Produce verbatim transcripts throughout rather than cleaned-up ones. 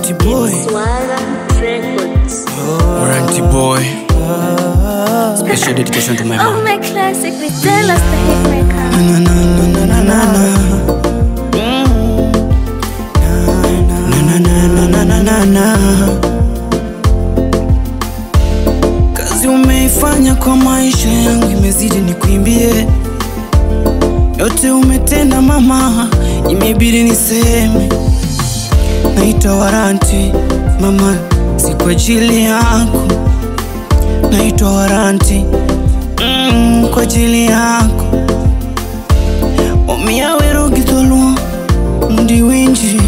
Warranty boy. Warranty boy. Special dedication to my mom. Oh, my classic, we tell us the hitmaker. Na na na na na na na. Na na na na na na na. Kazi umeifanya kwa maisha yangu imezidi nikuimbie. Yote umetenda mama, imebidi niseme. Naitwa Warranty mama, si kwa ajili yako. Naitwa Warranty mm, kwa ajili yako. Omia wero gidolo mundi winji.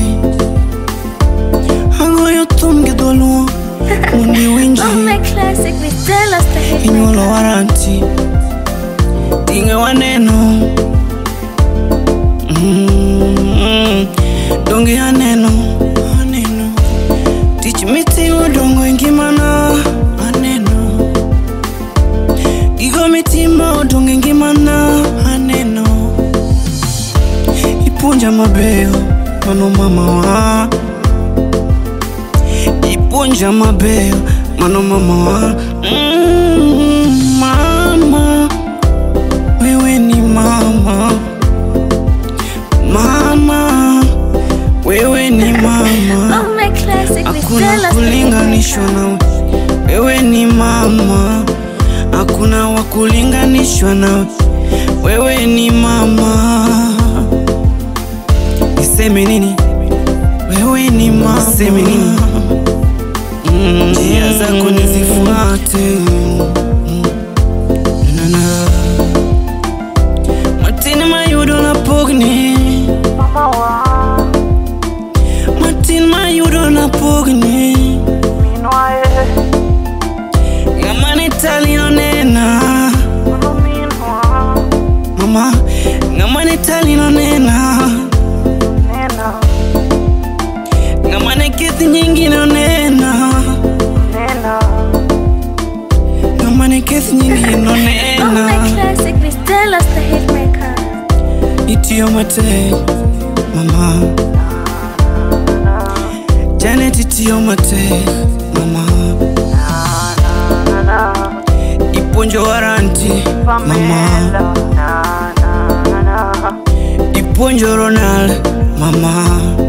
Hango yotum gidolo mundi winji. Oh, my classic, we tell us the hitmaker. Inyolo Warranty tinga waneno mm, dongi aneno aneno. Teach me to dongo ingimana aneno. Igo mitima dongo ingimana aneno. Ipunja mabeo mano mama wa. Ipunja mabeo mano mama wa. mm, Mama wewe ni mama. Mama wewe ni mama. Oh, my classic, we Hakuna tell us the kulinganishwa hitmaker. na wewe ni mama. Hakuna wa kulinganishwa na wewe ni mama. Niseme nini? Wewe ni mama. Niseme nini? Mm, njia zako nizifuate. Mm, na na. Martin mayudo na pogni. Martin mayudo na pogni. Ngamane talino nena. Mama, ngamane talino nena. Ngamane kithi nyingine nena. Ngamane kithi nyingine Oh, nena. my classic, we tell us the hitmaker. Itio mate, mama. Janet itio mate, mama. Iponjo Warranty, mama. Iponjo Ronald, mama.